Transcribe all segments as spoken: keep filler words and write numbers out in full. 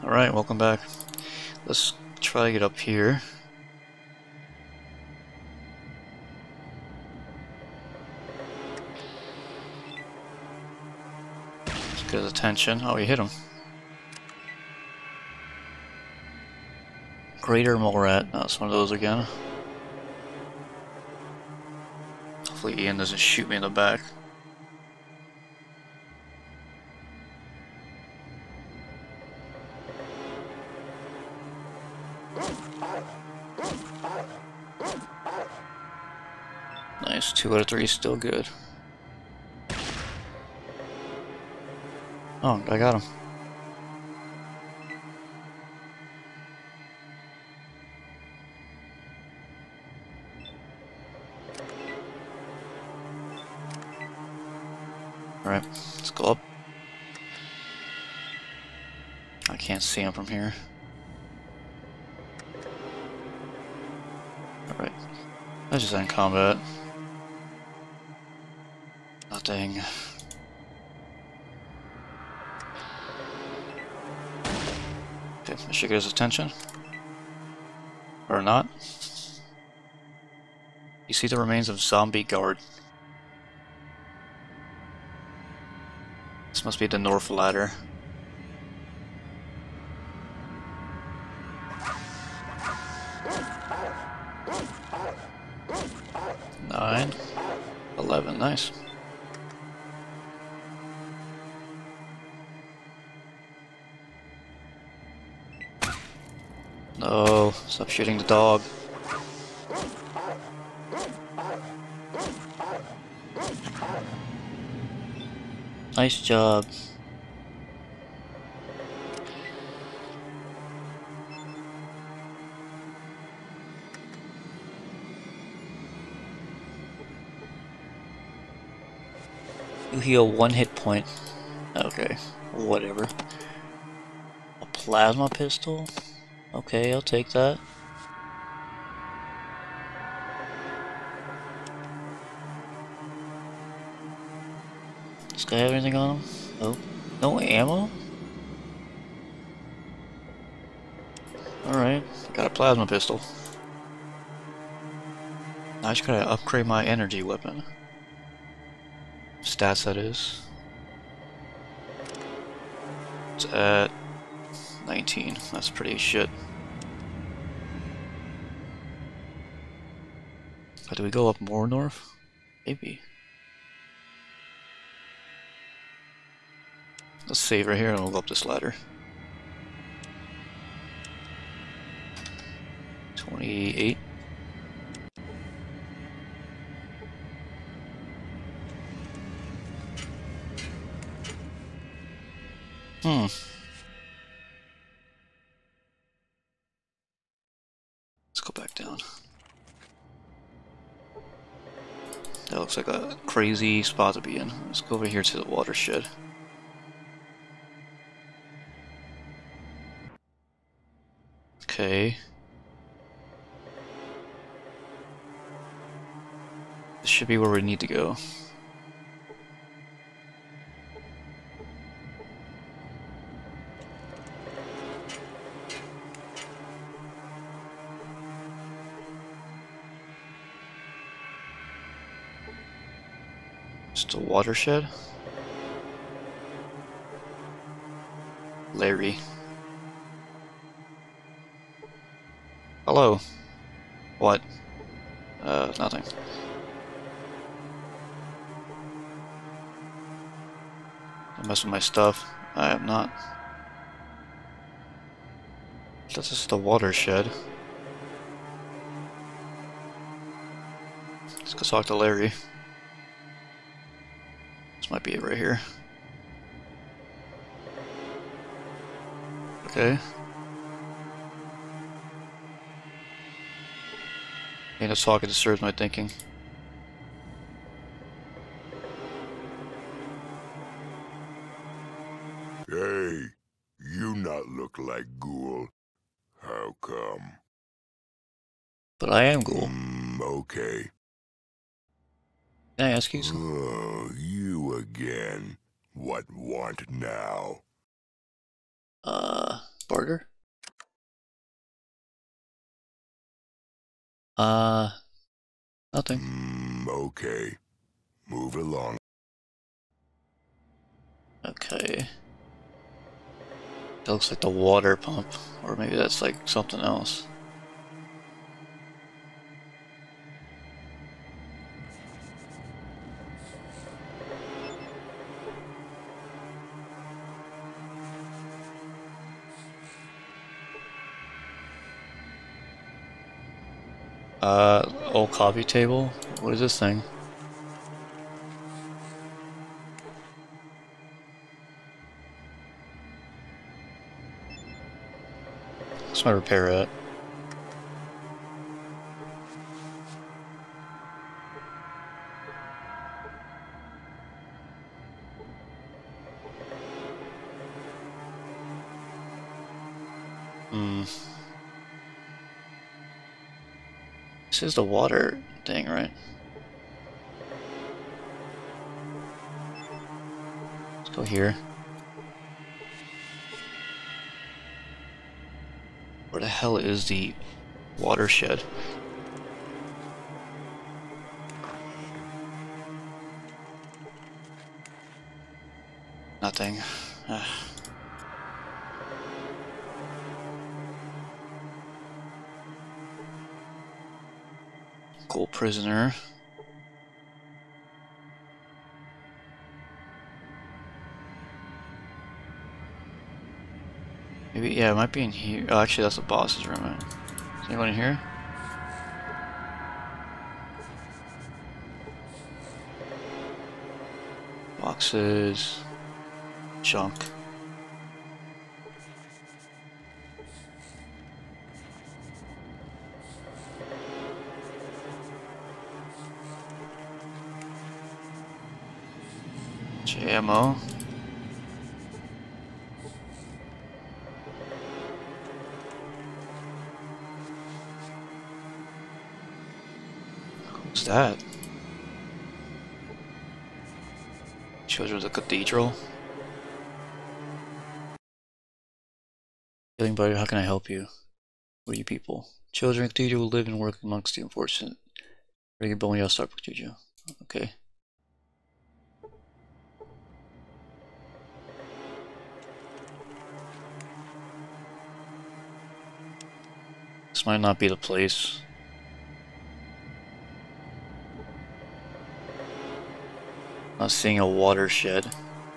Alright, welcome back. Let's try to get up here. Let's get his attention. Oh, we hit him. Greater mole rat. No, it's one of those again. Hopefully Ian doesn't shoot me in the back. Nice, two out of three, still good. Oh, I got him. Alright, let's go up. I can't see him from here. Alright, let's just end combat. Nothing. Okay, I should get his attention. Or not. You see the remains of zombie guard. This must be the north ladder. Nine. Eleven, nice. No, stop shooting the dog. Nice job. You heal one hit point. Okay, whatever. A plasma pistol? Okay, I'll take that. Does this guy have anything on him? Oh, no ammo? Alright, got a plasma pistol. I just gotta upgrade my energy weapon. Stats, that is. It's at nineteen. That's pretty shit. But do we go up more north? Maybe. Let's save right here and we'll go up this ladder. twenty-eight. Hmm. Let's go back down. That looks like a crazy spot to be in. Let's go over here to the watershed. Okay. This should be where we need to go. Just a watershed. Larry. Hello. What? Uh, nothing. Don't mess with my stuff. I am not. This is the watershed. Let's go talk to Larry. This might be it right here. Okay. Ain't no talking disturbs my thinking. Hey, you not look like Ghoul. How come? But I am Ghoul. Mm, okay. Can I ask you something? Oh, you again. What want now? Uh, Barter? Uh, nothing. Mm, okay. Move along. Okay. That looks like the water pump, or maybe that's like something else. Uh, old coffee table? What is this thing? What's my repair at? Hmm. This is the water thing, right? Let's go here. Where the hell is the watershed? Nothing. Ah. Cool prisoner. Maybe, yeah, it might be in here. Oh, actually, that's the boss's room. Right? Is anyone in here? Boxes. Junk. Ammo. What's that? Children of the Cathedral. Healing buddy, how can I help you? What are you people? Children of the Cathedral live and work amongst the unfortunate. Regular bone, y'all start with you. Okay. This might not be the place. Not seeing a watershed.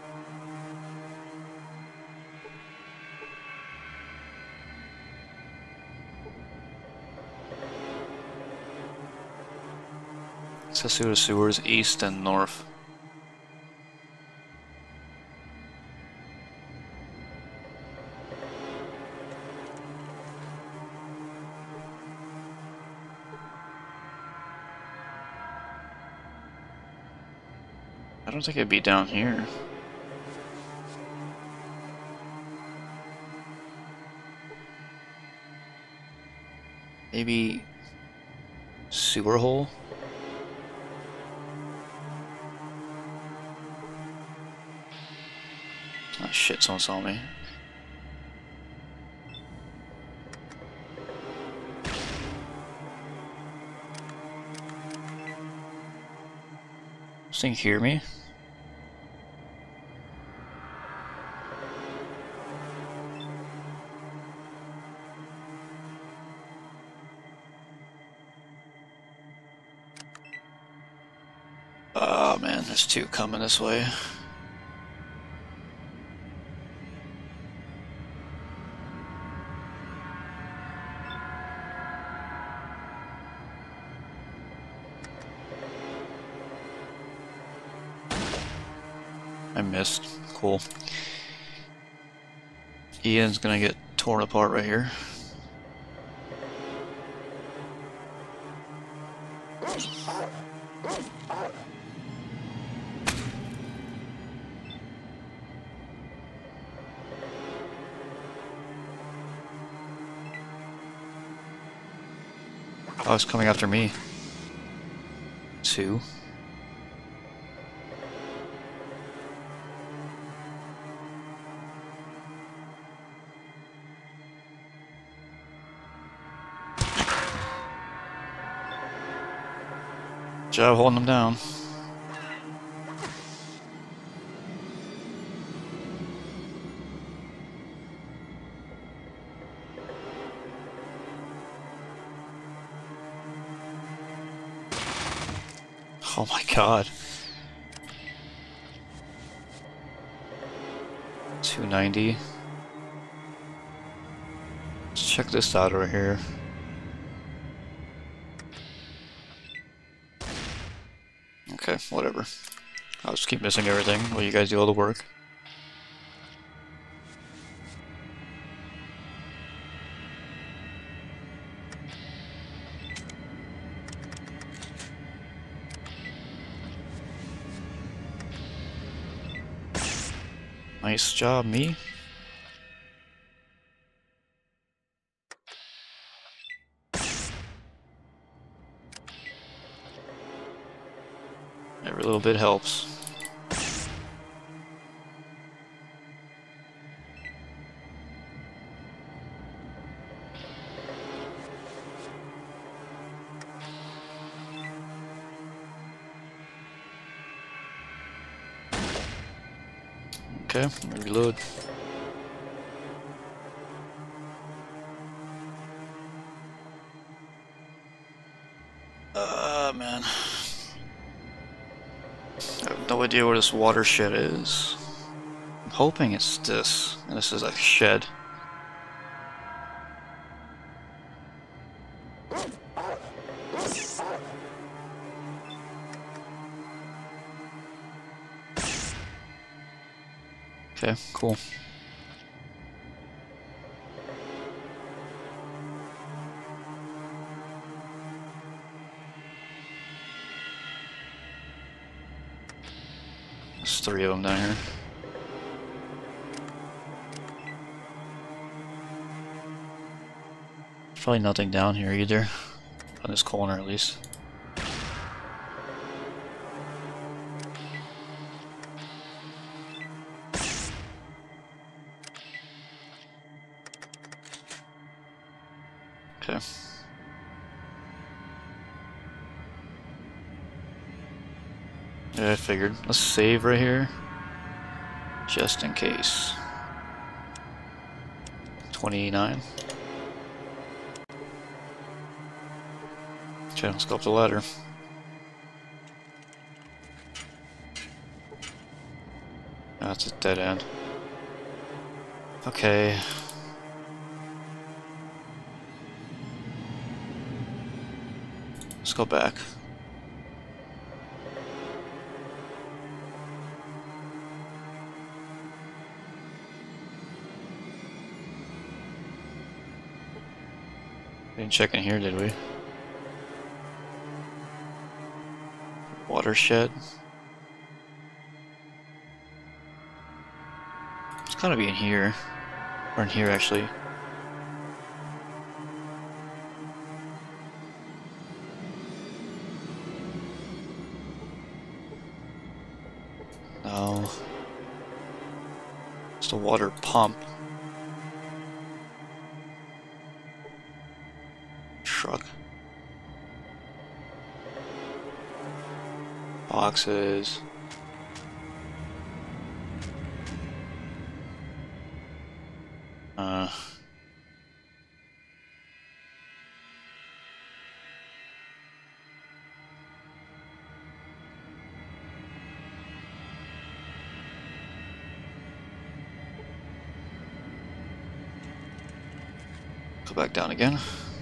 Access to the sewers east and north. I don't think it'd be down here. Maybe sewer hole? Oh shit, someone saw me. This thing hear me? Oh man, there's two coming this way. I missed. Cool. Ian's gonna get torn apart right here. Oh, it's coming after me. Two. job holding them down. Oh my god. two ninety. Let's check this out over here. Okay, whatever. I'll just keep missing everything while you guys do all the work. Nice job, me. Every little bit helps. Okay, reload. Uh, man. I have no idea where this watershed is. I'm hoping it's this, and this is a shed. Okay, cool. There's three of them down here. There's probably nothing down here either. On this corner, at least. Okay. Yeah, I figured. Let's save right here. Just in case. twenty-nine. Okay, let's go up the ladder. That's a dead end. Okay. Let's go back. Didn't check in here, did we? Watershed. It's gotta be in here. Or in here, actually. No. It's the water pump. Truck. Boxes. Uh. Go back down again.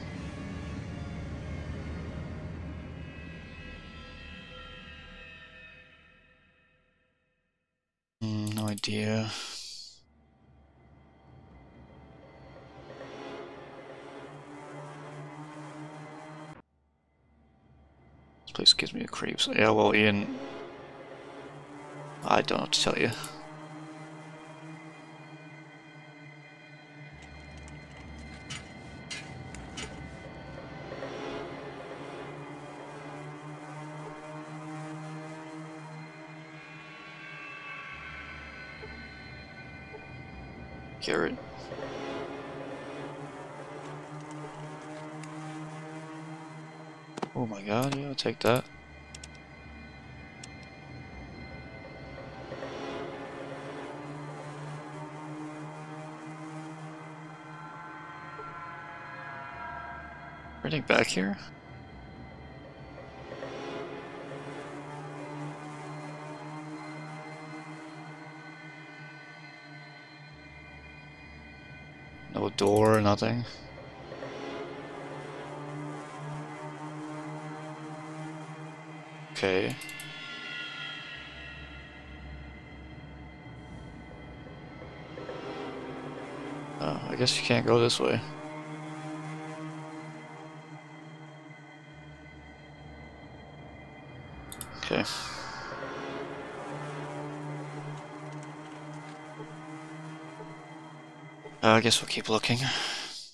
Mm, no idea. This place gives me the creeps. Yeah, well, Ian, I don't know what to tell you. Carrot. Oh my god, yeah, I'll take that. Everything back here? No door, nothing. Okay. Oh, I guess you can't go this way. Okay. Uh, I guess we'll keep looking.